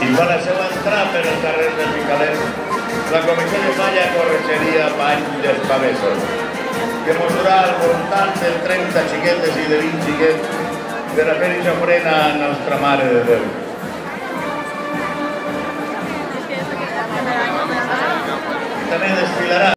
I quan la seva entrada per el carrer del Micalet, la Comissió de Falla corregeria Pany d'Espavesos, que mostrarà al voltant de 30 xiquetes i de 20 xiquets per a fer-hi sofrena a Nostra Mare de Déu.